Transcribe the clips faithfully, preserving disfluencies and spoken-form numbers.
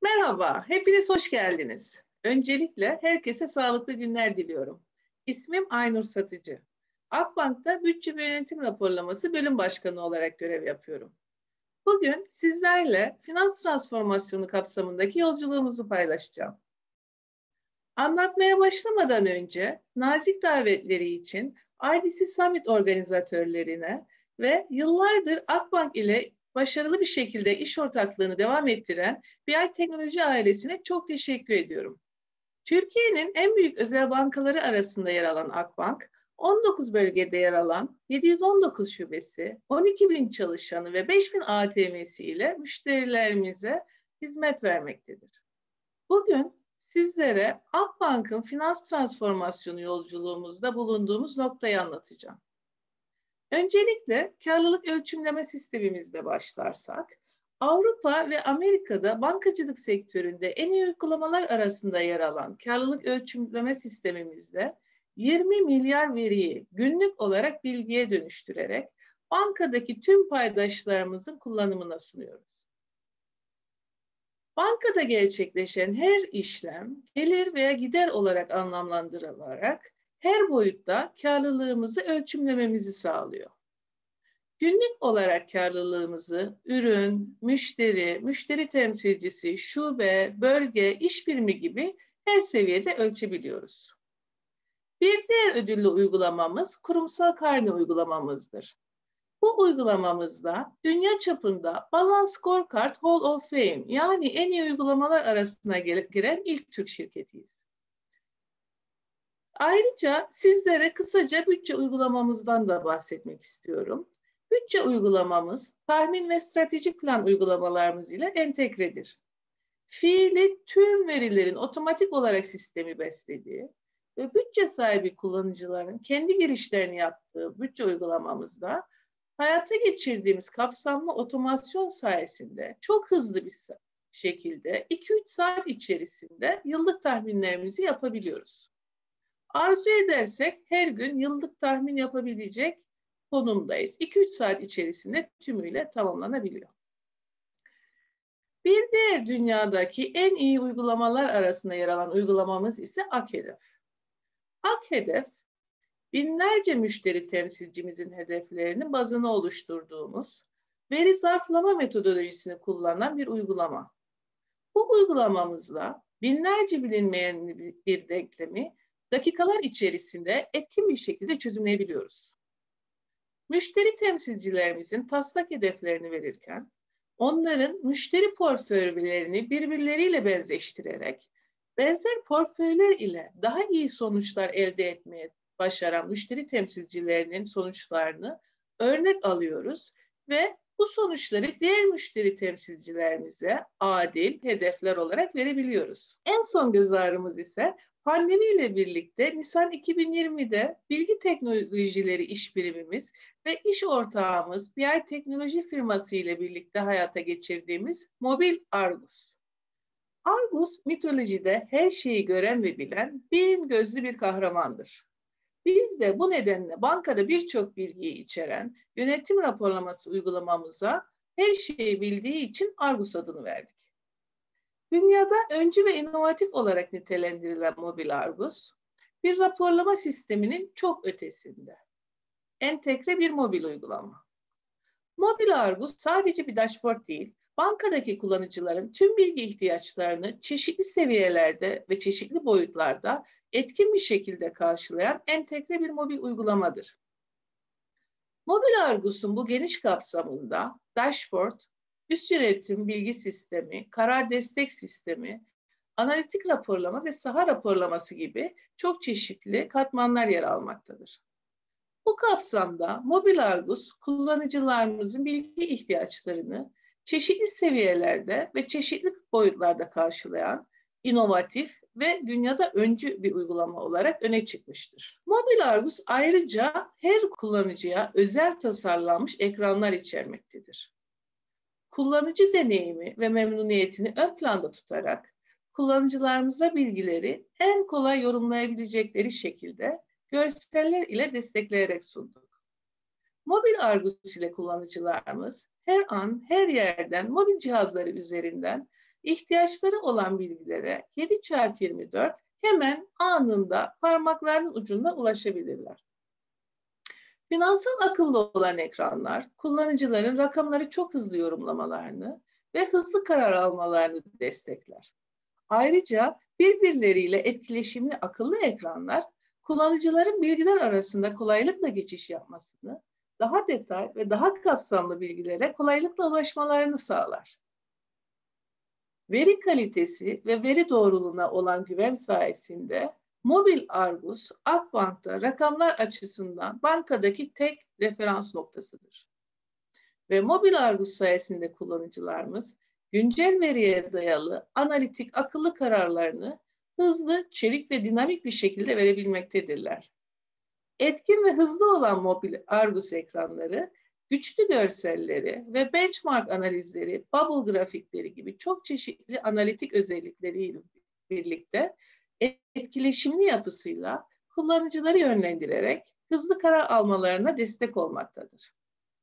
Merhaba, hepiniz hoş geldiniz. Öncelikle herkese sağlıklı günler diliyorum. İsmim Aynur Satıcı. Akbank'ta Bütçe ve Yönetim Raporlaması Bölüm Başkanı olarak görev yapıyorum. Bugün sizlerle finans transformasyonu kapsamındaki yolculuğumuzu paylaşacağım. Anlatmaya başlamadan önce nazik davetleri için I D C Summit organizatörlerine ve yıllardır Akbank ile başarılı bir şekilde iş ortaklığını devam ettiren B I Teknoloji ailesine çok teşekkür ediyorum. Türkiye'nin en büyük özel bankaları arasında yer alan Akbank, on dokuz bölgede yer alan yedi yüz on dokuz şubesi, on iki bin çalışanı ve beş bin A T M'si ile müşterilerimize hizmet vermektedir. Bugün sizlere Akbank'ın finans transformasyonu yolculuğumuzda bulunduğumuz noktayı anlatacağım. Öncelikle karlılık ölçümleme sistemimizle başlarsak, Avrupa ve Amerika'da bankacılık sektöründe en iyi uygulamalar arasında yer alan karlılık ölçümleme sistemimizde yirmi milyar veriyi günlük olarak bilgiye dönüştürerek bankadaki tüm paydaşlarımızın kullanımına sunuyoruz. Bankada gerçekleşen her işlem gelir veya gider olarak anlamlandırılarak her boyutta karlılığımızı ölçümlememizi sağlıyor. Günlük olarak karlılığımızı ürün, müşteri, müşteri temsilcisi, şube, bölge, iş birimi gibi her seviyede ölçebiliyoruz. Bir diğer ödüllü uygulamamız kurumsal karne uygulamamızdır. Bu uygulamamızda dünya çapında Balance Scorecard Hall of Fame yani en iyi uygulamalar arasına giren ilk Türk şirketiyiz. Ayrıca sizlere kısaca bütçe uygulamamızdan da bahsetmek istiyorum. Bütçe uygulamamız tahmin ve stratejik plan uygulamalarımız ile entegredir. Fiili tüm verilerin otomatik olarak sistemi beslediği ve bütçe sahibi kullanıcıların kendi girişlerini yaptığı bütçe uygulamamızda hayata geçirdiğimiz kapsamlı otomasyon sayesinde çok hızlı bir şekilde iki üç saat içerisinde yıllık tahminlerimizi yapabiliyoruz. Arzu edersek her gün yıllık tahmin yapabilecek konumdayız. iki üç saat içerisinde tümüyle tamamlanabiliyor. Bir diğer dünyadaki en iyi uygulamalar arasında yer alan uygulamamız ise AKHEDEF. AKHEDEF, binlerce müşteri temsilcimizin hedeflerinin bazını oluşturduğumuz veri zarflama metodolojisini kullanan bir uygulama. Bu uygulamamızla binlerce bilinmeyen bir denklemi dakikalar içerisinde etkin bir şekilde çözümleyebiliyoruz. Müşteri temsilcilerimizin taslak hedeflerini verirken, onların müşteri portföylerini birbirleriyle benzeştirerek, benzer portföyler ile daha iyi sonuçlar elde etmeye başaran müşteri temsilcilerinin sonuçlarını örnek alıyoruz ve bu sonuçları diğer müşteri temsilcilerimize adil hedefler olarak verebiliyoruz. En son göz ağrımız ise pandemiyle birlikte Nisan iki bin yirmide Bilgi Teknolojileri İş Birimimiz ve iş ortağımız B I Teknoloji firması ile birlikte hayata geçirdiğimiz Mobil Argus. Argus mitolojide her şeyi gören ve bilen bin gözlü bir kahramandır. Biz de bu nedenle bankada birçok bilgiyi içeren yönetim raporlaması uygulamamıza her şeyi bildiği için Argus adını verdik. Dünyada öncü ve inovatif olarak nitelendirilen Mobil Argus, bir raporlama sisteminin çok ötesinde. Entegre bir mobil uygulama. Mobil Argus sadece bir dashboard değil, bankadaki kullanıcıların tüm bilgi ihtiyaçlarını çeşitli seviyelerde ve çeşitli boyutlarda etkin bir şekilde karşılayan entegre bir mobil uygulamadır. Mobil Argus'un bu geniş kapsamında dashboard, üst yönetim bilgi sistemi, karar destek sistemi, analitik raporlama ve saha raporlaması gibi çok çeşitli katmanlar yer almaktadır. Bu kapsamda Mobil Argus kullanıcılarımızın bilgi ihtiyaçlarını çeşitli seviyelerde ve çeşitli boyutlarda karşılayan inovatif ve dünyada öncü bir uygulama olarak öne çıkmıştır. Mobil Argus ayrıca her kullanıcıya özel tasarlanmış ekranlar içermektedir. Kullanıcı deneyimi ve memnuniyetini ön planda tutarak kullanıcılarımıza bilgileri en kolay yorumlayabilecekleri şekilde görseller ile destekleyerek sunduk. Mobil Argus ile kullanıcılarımız her an, her yerden mobil cihazları üzerinden ihtiyaçları olan bilgilere yedi çarpı yirmi dört hemen anında parmaklarının ucunda ulaşabilirler. Finansal akıllı olan ekranlar, kullanıcıların rakamları çok hızlı yorumlamalarını ve hızlı karar almalarını destekler. Ayrıca birbirleriyle etkileşimli akıllı ekranlar, kullanıcıların bilgiler arasında kolaylıkla geçiş yapmasını, daha detay ve daha kapsamlı bilgilere kolaylıkla ulaşmalarını sağlar. Veri kalitesi ve veri doğruluğuna olan güven sayesinde Mobil Argus, Akbank'ta rakamlar açısından bankadaki tek referans noktasıdır. Ve Mobil Argus sayesinde kullanıcılarımız güncel veriye dayalı analitik akıllı kararlarını hızlı, çevik ve dinamik bir şekilde verebilmektedirler. Etkin ve hızlı olan Mobil Argus ekranları, güçlü görselleri ve benchmark analizleri, bubble grafikleri gibi çok çeşitli analitik özellikleriyle birlikte etkileşimli yapısıyla kullanıcıları yönlendirerek hızlı karar almalarına destek olmaktadır.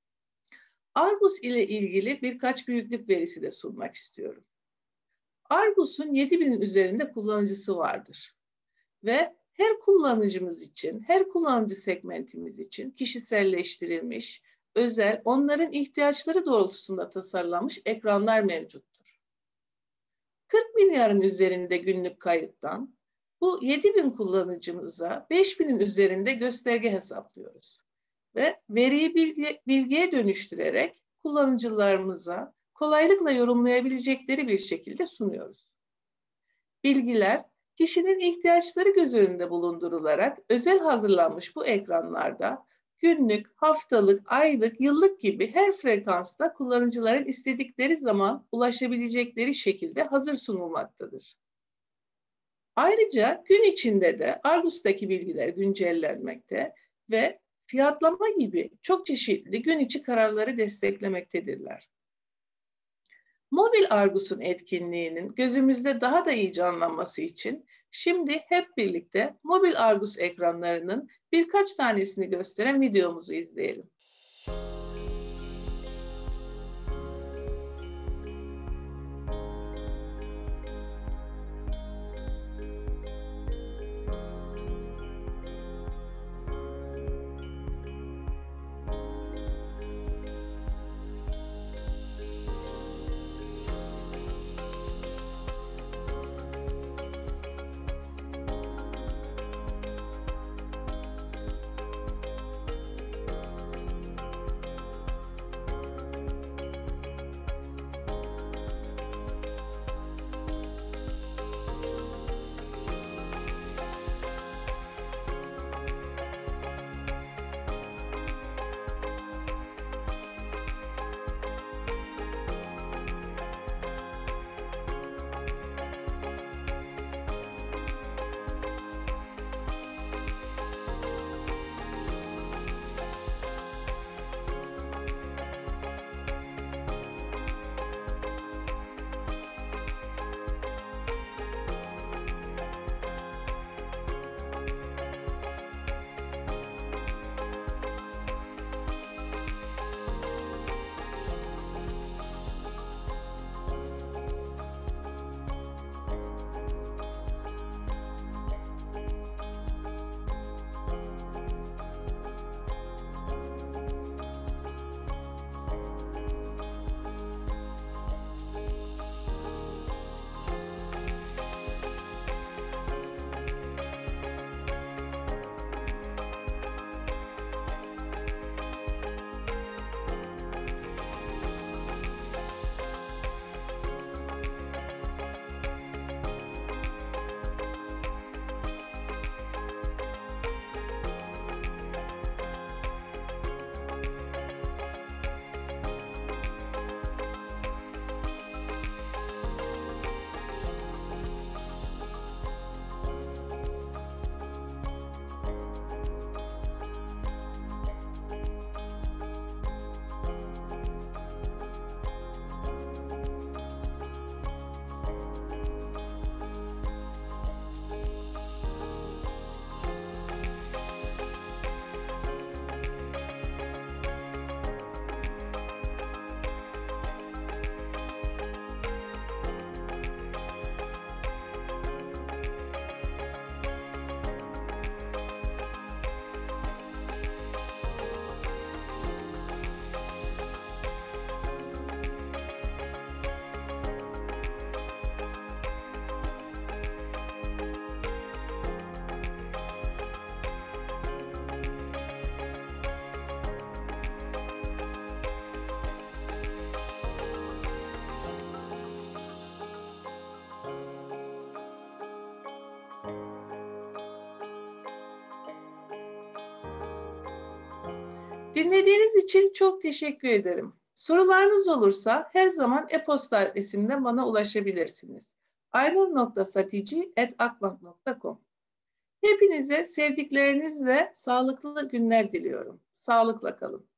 Argus ile ilgili birkaç büyüklük verisi de sunmak istiyorum. Argus'un yedi binin üzerinde kullanıcısı vardır. Ve her kullanıcımız için, her kullanıcı segmentimiz için kişiselleştirilmiş, özel, onların ihtiyaçları doğrultusunda tasarlanmış ekranlar mevcuttur. kırk milyarın üzerinde günlük kayıttan bu yedi bin kullanıcımıza beş binin üzerinde gösterge hesaplıyoruz. Ve veriyi bilgi, bilgiye dönüştürerek kullanıcılarımıza kolaylıkla yorumlayabilecekleri bir şekilde sunuyoruz. Bilgiler, kişinin ihtiyaçları göz önünde bulundurularak özel hazırlanmış bu ekranlarda günlük, haftalık, aylık, yıllık gibi her frekansta kullanıcıların istedikleri zaman ulaşabilecekleri şekilde hazır sunulmaktadır. Ayrıca gün içinde de Argus'taki bilgiler güncellenmekte ve fiyatlama gibi çok çeşitli gün içi kararları desteklemektedirler. Mobil Argus'un etkinliğinin gözümüzde daha da iyi canlanması için şimdi hep birlikte Mobil Argus ekranlarının birkaç tanesini gösteren videomuzu izleyelim. Dinlediğiniz için çok teşekkür ederim. Sorularınız olursa her zaman e-posta adresimden bana ulaşabilirsiniz. aynur nokta satici at akbank nokta com. Hepinize sevdiklerinizle sağlıklı günler diliyorum. Sağlıkla kalın.